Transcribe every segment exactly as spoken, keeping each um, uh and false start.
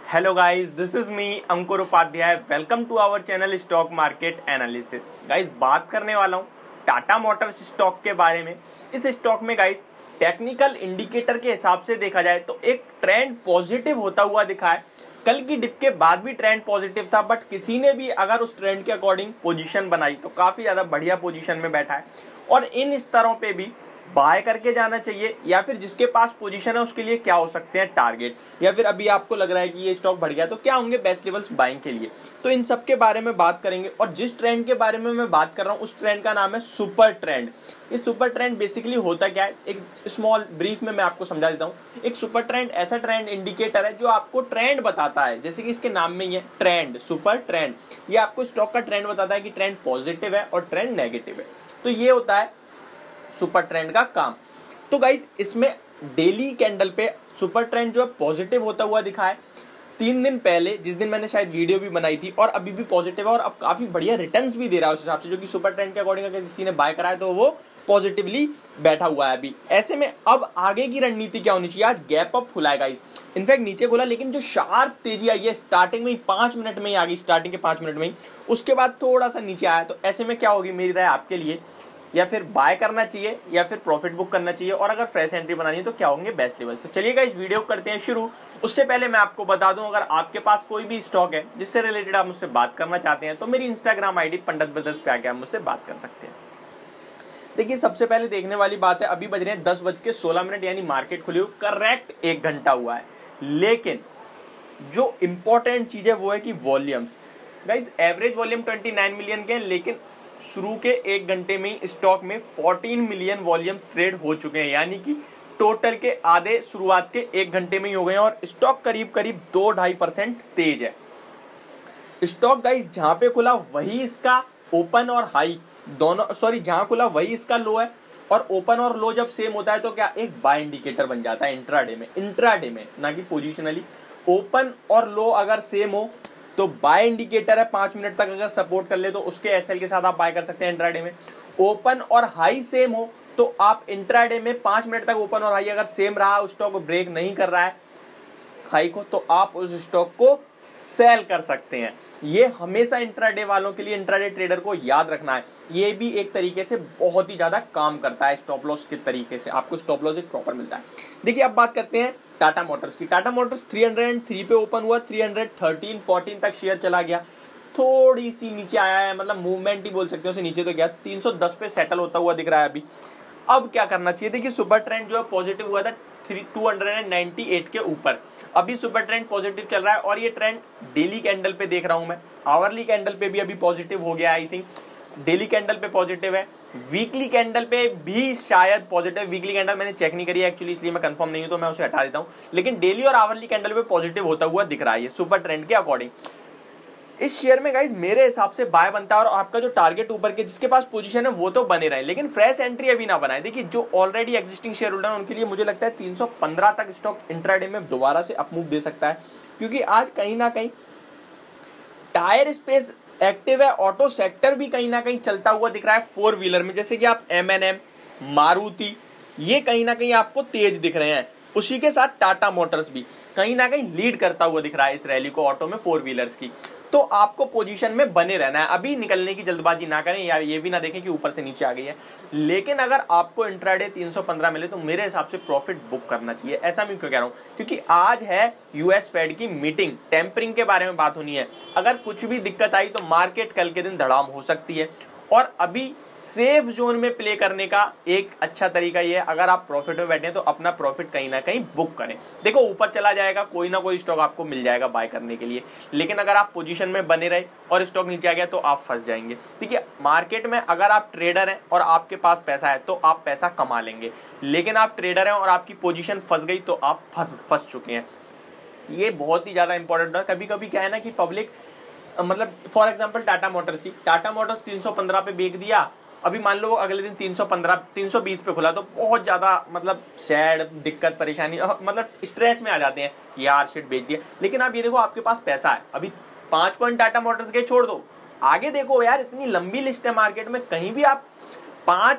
Hello guys, this is me Ankur Upadhyay. Welcome to our channel stock market analysis. Guys, बात करने वाला हूँ Tata Motors stock के बारे में। इस स्टॉक में गाइस टेक्निकल इंडिकेटर के हिसाब से देखा जाए तो एक ट्रेंड पॉजिटिव होता हुआ दिखा है। कल की डिप के बाद भी ट्रेंड पॉजिटिव था, बट किसी ने भी अगर उस ट्रेंड के अकॉर्डिंग पोजीशन बनाई तो काफी ज्यादा बढ़िया पोजीशन में बैठा है। और इन स्तरों पे भी बाय करके जाना चाहिए या फिर जिसके पास पोजीशन है उसके लिए क्या हो सकते हैं टारगेट, या फिर अभी आपको लग रहा है कि ये स्टॉक बढ़ गया तो क्या होंगे बेस्ट लेवल्स बाइंग के लिए। तो इन सब के बारे में बात करेंगे। और जिस ट्रेंड के बारे में मैं बात कर रहा हूँ उस ट्रेंड का नाम है सुपर ट्रेंड। इस सुपर ट्रेंड बेसिकली होता क्या है, एक स्मॉल ब्रीफ में मैं आपको समझा देता हूँ। एक सुपर ट्रेंड ऐसा ट्रेंड इंडिकेटर है जो आपको ट्रेंड बताता है, जैसे कि इसके नाम में ही है ट्रेंड, सुपर ट्रेंड। ये आपको स्टॉक का ट्रेंड बताता है कि ट्रेंड पॉजिटिव है और ट्रेंड नेगेटिव है। तो ये होता है सुपर ट्रेंड का काम। तो गाइज इसमें डेली कैंडल पे सुपर ट्रेंड जो है पॉजिटिव होता हुआ दिखा है। तीन दिन पहले जिस दिन मैंने शायद वीडियो भी बनाई थी, और अभी भी पॉजिटिव है और अब काफी बढ़िया रिटर्न्स भी दे रहा है उस हिसाब से, जो कि सुपर ट्रेंड के अकॉर्डिंग अगर किसी ने बाय करा है तो वो पॉजिटिवली बैठा हुआ है अभी। ऐसे में अब आगे की रणनीति क्या होनी चाहिए। आज गैप अप खुला है गाइज, इनफैक्ट नीचे खुला, लेकिन जो शार्प तेजी आई है स्टार्टिंग में ही पांच मिनट में ही आ गई, स्टार्टिंग के पांच मिनट में ही, उसके बाद थोड़ा सा नीचे आया। तो ऐसे में क्या होगी मेरी राय आपके लिए, या फिर बाय करना चाहिए या फिर प्रॉफिट बुक करना चाहिए, और अगर फ्रेश एंट्री बनानी है तो क्या होंगे बेस्ट लेवल। तो चलिएगा इस वीडियो करते हैं शुरू। उससे पहले मैं आपको बता दूं, अगर आपके पास कोई भी स्टॉक है जिससे रिलेटेड आप मुझसे बात करना चाहते हैं तो मेरी इंस्टाग्राम आईडी पंडित ब्रदर्स पे आके आप मुझसे बात कर सकते हैं। देखिए, सबसे पहले देखने वाली बात है, अभी बज रहे हैं दस बज के सोलह मिनट, यानी मार्केट खुली हुई करेक्ट एक घंटा हुआ है। लेकिन जो इंपॉर्टेंट चीज है वो है कि volumes. Guys average volume twenty nine million के हैं, लेकिन शुरू के एक घंटे में ही स्टॉक में फोर्टीन मिलियन वॉल्यूम्स ट्रेड हो चुके हैं, यानी कि टोटल के आधे शुरुआत के एक घंटे में ही हो गए हैं। और स्टॉक करीब करीब दो ढाई परसेंट तेज है स्टॉक। गाइस जहां पे खुला वही इसका ओपन और हाई दोनों, सॉरी जहां खुला वही इसका लो है, और ओपन और लो जब सेम होता है तो क्या एक बाय इंडिकेटर बन जाता है इंट्राडे में, इंट्राडे में ना कि पोजिशनली। ओपन और लो अगर सेम हो तो बाय इंडिकेटर है, पांच मिनट तक अगर सपोर्ट कर ले तो उसके एसएल के साथ आप बाय कर सकते हैं इंट्राडे में। ओपन और हाई सेम हो तो आप इंट्राडे में पांच मिनट तक ओपन और हाई अगर सेम रहा, उस स्टॉक को ब्रेक नहीं कर रहा है हाई को, तो आप उस स्टॉक को सेल कर सकते हैं। ये हमेशा इंट्राडे वालों के लिए, इंट्राडे ट्रेडर को याद रखना है। ये भी एक तरीके से बहुत ही ज्यादा काम करता है स्टॉप लॉस के तरीके से, आपको स्टॉप लॉस एक प्रॉपर मिलता है। देखिए अब बात करते हैं टाटा मोटर्स की। टाटा मोटर्स तीन सौ तीन पे ओपन हुआ, तीन सौ तेरह चौदह तक शेयर चला गया, थोड़ी सी नीचे आया है, मतलब मूवमेंट ही बोल सकते हो, उसे नीचे तो गया, तीन सौ दस पे सेटल होता हुआ दिख रहा है अभी। अब क्या करना चाहिए, देखिए सुपर ट्रेंड जो है पॉजिटिव हुआ था टू नाइंटी एट के ऊपर, अभी सुपर ट्रेंड पॉजिटिव चल रहा है। और ये ट्रेंड डेली कैंडल पे देख रहा हूं मैं, आवरली कैंडल पे भी अभी पॉजिटिव हो गया, आई थिंक डेली कैंडल पे पॉजिटिव है, वीकली कैंडल पे भी शायद पॉजिटिव। वीकली कैंडल मैंने चेक नहीं करी है एक्चुअली, इसलिए मैं कंफर्म नहीं हूं तो मैं उसे हटा देता हूं, लेकिन डेली और आवरली कैंडल पे पॉजिटिव होता हुआ दिख रहा है ये सुपर ट्रेंड के अकॉर्डिंग। इस शेयर में गाइज मेरे हिसाब से बाय बनता है, और आपका जो टारगेट ऊपर के जिसके पास पोजीशन है वो तो बने रहे, लेकिन फ्रेश एंट्री अभी ना बनाए। देखिए जो ऑलरेडी एग्जिस्टिंग शेयर होल्डर है उनके लिए मुझे लगता है तीन सौ पंद्रह तक स्टॉक इंट्राडे में दोबारा से अपमूव दे सकता है, क्योंकि आज कहीं ना कहीं टायर स्पेस एक्टिव है, ऑटो सेक्टर भी कहीं ना कहीं चलता हुआ दिख रहा है फोर व्हीलर में, जैसे कि आप एम एन एम, मारुति, ये कहीं ना कहीं आपको तेज दिख रहे हैं। उसी के साथ टाटा मोटर्स भी कहीं ना कहीं लीड करता हुआ दिख रहा है इस रैली को ऑटो में फोर व्हीलर्स की। तो आपको पोजीशन में बने रहना है, अभी निकलने की जल्दबाजी ना करें, या ये भी ना देखें कि ऊपर से नीचे आ गई है। लेकिन अगर आपको इंट्राडे तीन सौ पंद्रह मिले तो मेरे हिसाब से प्रॉफिट बुक करना चाहिए। ऐसा मैं क्यों कह रहा हूं, क्योंकि आज है यूएस फेड की मीटिंग, टेम्परिंग के बारे में बात होनी है। अगर कुछ भी दिक्कत आई तो मार्केट कल के दिन धड़ाम हो सकती है, और अभी सेफ जोन में प्ले करने का एक अच्छा तरीका ये है, अगर आप प्रॉफिट में बैठे हैं तो अपना प्रॉफिट कहीं ना कहीं बुक करें। देखो ऊपर चला जाएगा, कोई ना कोई स्टॉक आपको मिल जाएगा बाय करने के लिए, लेकिन अगर आप पोजीशन में बने रहे और स्टॉक नीचे आ गया तो आप फंस जाएंगे। देखिए मार्केट में अगर आप ट्रेडर हैं और आपके पास पैसा है तो आप पैसा कमा लेंगे, लेकिन आप ट्रेडर हैं और आपकी पोजीशन फंस गई तो आप फंस फंस चुके हैं। ये बहुत ही ज्यादा इंपॉर्टेंट है। कभी कभी क्या है ना कि पब्लिक, मतलब फॉर एग्जांपल टाटा मोटर्स ही, टाटा मोटर्स तीन सौ पंद्रह पे बेच दिया, अभी मान लो अगले दिन तीन सौ पंद्रह तीन सौ बीस पे खुला तो बहुत ज्यादा मतलब सैड, दिक्कत, परेशानी, मतलब स्ट्रेस में आ जाते हैं कि यार शिट बेच दिया। लेकिन आप ये देखो आपके पास पैसा है, अभी पांच पॉइंट टाटा मोटर्स के छोड़ दो, आगे देखो यार इतनी लंबी लिस्ट है मार्केट में, कहीं भी आप पांच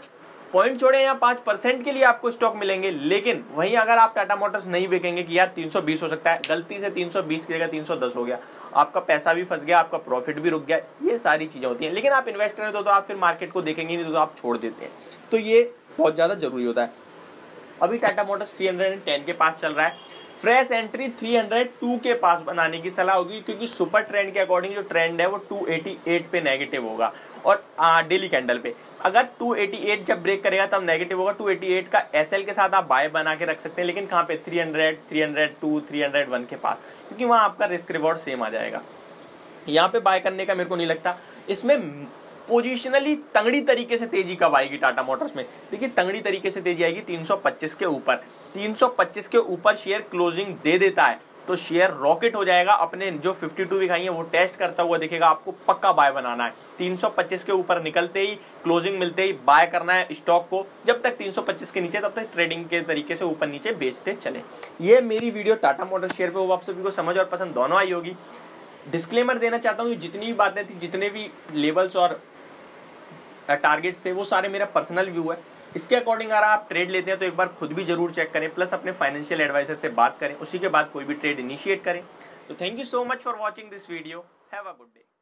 पॉइंट छोड़े या पांच परसेंट के लिए आपको स्टॉक मिलेंगे, लेकिन वहीं अगर आप टाटा मोटर्स नहीं बेचेंगे कि यार तीन सौ बीस हो सकता है, गलती से तीन सौ बीस की जगह तीन सौ दस हो गया, आपका पैसा भी फंस गया, आपका प्रॉफिट भी रुक गया, ये सारी चीजें होती हैं। लेकिन आप इन्वेस्टर हैं तो, तो आप फिर मार्केट को देखेंगे नहीं, तो, तो आप छोड़ देते हैं। तो ये बहुत ज्यादा जरूरी होता है। अभी टाटा मोटर्स तीन सौ दस के पास चल रहा है, फ्रेश एंट्री तीन सौ दो के पास बनाने की सलाह होगी, क्योंकि सुपर ट्रेंड के अकॉर्डिंग जो ट्रेंड है वो दो सौ अट्ठासी पे नेगेटिव होगा, और डेली कैंडल पे अगर दो सौ अट्ठासी जब ब्रेक करेगा तब नेगेटिव होगा। दो सौ अट्ठासी का एसएल के साथ आप बाय बना के रख सकते हैं, लेकिन कहाँ पे तीन सौ, तीन सौ दो, तीन सौ एक के पास, क्योंकि वहां आपका रिस्क रिवॉर्ड सेम आ जाएगा। यहाँ पे बाय करने का मेरे को नहीं लगता। इसमें पोजिशनली तंगड़ी तरीके से तेजी कब आएगी टाटा मोटर्स में, देखिए तंगड़ी तरीके से तेजी आएगी तीन सौ पच्चीस के ऊपर। तीन सौ पच्चीस के ऊपर शेयर क्लोजिंग दे देता है तो शेयर रॉकेट हो जाएगा, अपने जो बावन दिखाई है वो टेस्ट करता हुआ दिखेगा, आपको पक्का बाय बनाना है। तीन सौ पच्चीस के ऊपर निकलते ही, क्लोजिंग मिलते ही बाय करना है स्टॉक को, जब तक तीन सौ पच्चीस के नीचे तब तक ट्रेडिंग के तरीके से ऊपर नीचे बेचते चले। ये मेरी वीडियो टाटा मोटर्स शेयर पे, वो आप सभी को समझ और पसंद दोनों आई होगी। डिस्क्लेमर देना चाहता हूँ, जितनी भी बातें थी, जितने भी लेवल्स और टारगेट्स थे, वो सारे मेरा पर्सनल व्यू है। इसके अकॉर्डिंग अगर आप ट्रेड लेते हैं तो एक बार खुद भी जरूर चेक करें, प्लस अपने फाइनेंशियल एडवाइजर से बात करें, उसी के बाद कोई भी ट्रेड इनिशिएट करें। तो thank you so much for watching this video, have a good day.